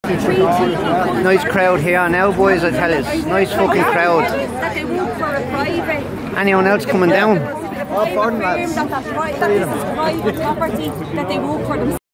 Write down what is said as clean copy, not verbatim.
Nice crowd here now, boys, I tell you. Nice fucking crowd. Anyone else coming down? All for them, lads. That this is private property, that they work for themselves.